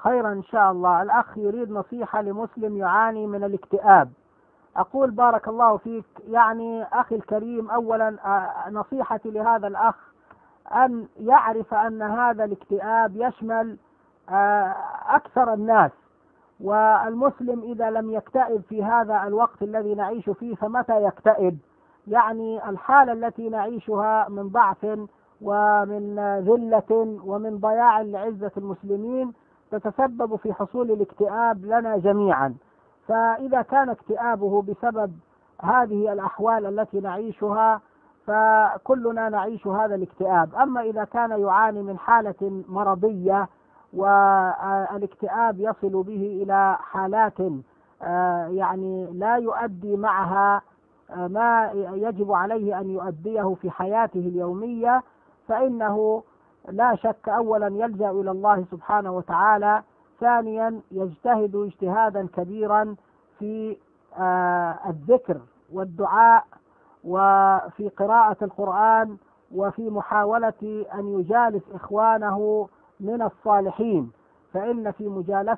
خيرا إن شاء الله. الأخ يريد نصيحة لمسلم يعاني من الاكتئاب. أقول بارك الله فيك، يعني أخي الكريم، أولا نصيحتي لهذا الأخ أن يعرف أن هذا الاكتئاب يشمل أكثر الناس، والمسلم إذا لم يكتئب في هذا الوقت الذي نعيش فيه فمتى يكتئب؟ يعني الحالة التي نعيشها من ضعف ومن ذلة ومن ضياع لعزة المسلمين تتسبب في حصول الاكتئاب لنا جميعا. فإذا كان اكتئابه بسبب هذه الأحوال التي نعيشها فكلنا نعيش هذا الاكتئاب. أما إذا كان يعاني من حالة مرضية والاكتئاب يصل به إلى حالات يعني لا يؤدي معها ما يجب عليه أن يؤديه في حياته اليومية، فإنه لا شك أولا يلجأ إلى الله سبحانه وتعالى، ثانيا يجتهد اجتهادا كبيرا في الذكر والدعاء وفي قراءة القرآن وفي محاولة أن يجالس إخوانه من الصالحين، فإن في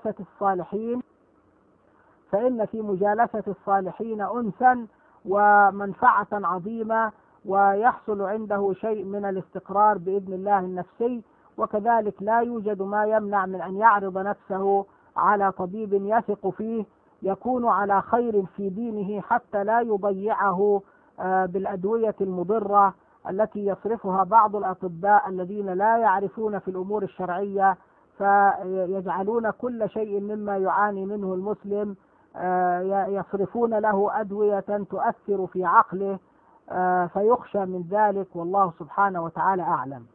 مجالسة الصالحين أنسا ومنفعة عظيمة، ويحصل عنده شيء من الاستقرار بإذن الله النفسي. وكذلك لا يوجد ما يمنع من أن يعرض نفسه على طبيب يثق فيه يكون على خير في دينه حتى لا يضيعه بالأدوية المضرة التي يصرفها بعض الأطباء الذين لا يعرفون في الأمور الشرعية، فيجعلون كل شيء مما يعاني منه المسلم يصرفون له أدوية تؤثر في عقله، فيخشى من ذلك، والله سبحانه وتعالى أعلم.